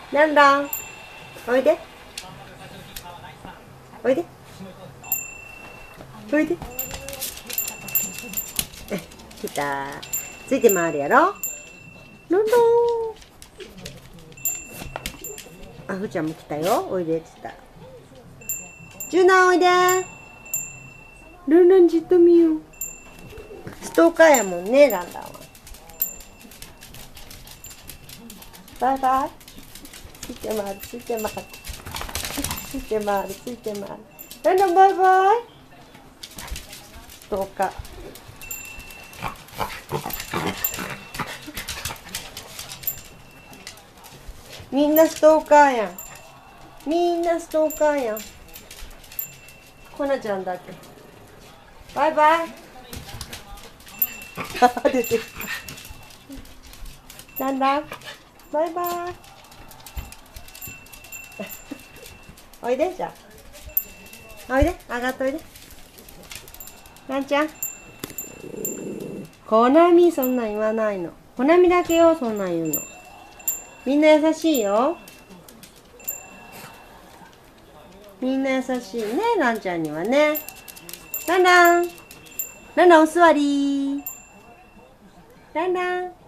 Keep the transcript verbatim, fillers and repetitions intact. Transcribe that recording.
ランラン、おいで。おいで。おいで。来た。ついて回るやろ。ロンロン。あ、ふーちゃんも来たよ。おいでって言った。ジュナおいで。ルンルンじっと見よう。ストーカーやもんね、ランランは。バイバイ。ついて回る、ついて回る。ついて回る、ついて回る。ランランバイバイ。ストーカー。みんなストーカーやん。みんなストーカーやん。コナちゃんだけ。バイバイ。出てきた。ランラン。バイバイ。おいでじゃあ。おいで、上がっといで。ランちゃん。コナミそんなん言わないの。コナミだけよ、そんなん言うの。みんな優しいよ。みんな優しいね、ランちゃんにはね。ランラン。ランランお座り。ランラン。